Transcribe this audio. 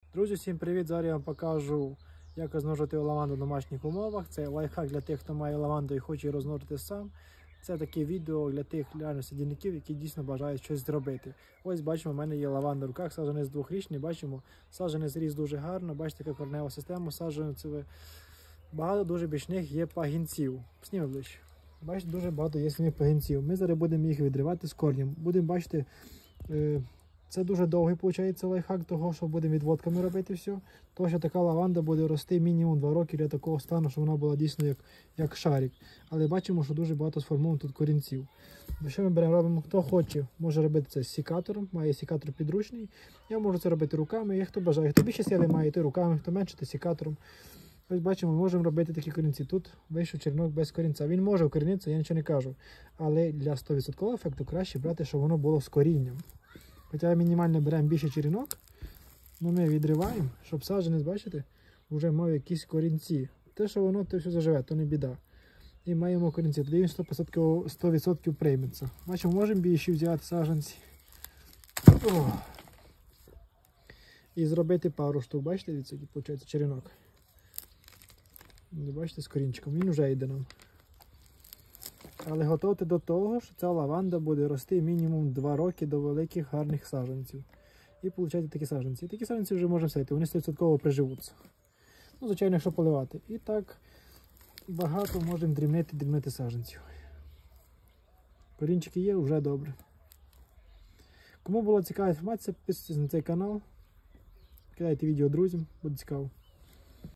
Друзі, всім привіт! Зараз я вам покажу, як розмножити лаванду в домашніх умовах. Це лайфхак для тих, хто має лаванду і хоче її розмножити сам. Це таке відео для тих реально садівників, які дійсно бажають щось зробити. Ось бачимо, в мене є лаванда в руках, саджанець двохрічний, бачимо, саджанець ріс дуже гарно, бачите, яка коренева система саджанцеве. Багато дуже бічних є пагінців. Сніми ближче. Бачите, дуже багато є самих пагінців. Ми зараз будемо їх відривати з корнем. Будемо бачити, це дуже довгий виходить лайфхак того, що будемо відводками робити все. Тому що така лаванда буде рости мінімум 2 роки для такого стану, щоб вона була дійсно як шарик. Але бачимо, що дуже багато сформовано тут корінців. Що ми беремо, робимо? Хто хоче, може робити це з секатором, має секатор підручний. Я можу це робити руками, є хто бажає. Хто більше сили має, то руками, хто менше, то секатором. Ось бачимо, ми можемо робити такі корінці. Тут вийшов черенок без корінця. Він може вкорінитися, я нічого не кажу. Але для 100% ефекту краще брати, щоб воно було з корінням. Хоча мінімально беремо більше черенок, але ми відриваємо, щоб саджанець, бачите, вже мав якісь корінці. Те, що воно, то все заживе, то не біда. І маємо корінці, тоді він 100% прийметься. Бачимо, можемо більше взяти саджанці. І зробити пару штук. Бачите, який виходить черенок. Бачите, з корінчиком, він вже йде нам. Але готовте до того, що ця лаванда буде рости мінімум 2 роки до великих гарних саджанців. І получаєте такі саджанці. І такі саджанці вже можемо садити, вони 100% приживуться. Ну, звичайно, якщо поливати. І так багато можемо дрібнити саджанців. Корінчики є, вже добре. Кому була цікава інформація, підписуйтесь на цей канал. Кидайте відео друзям, буде цікаво.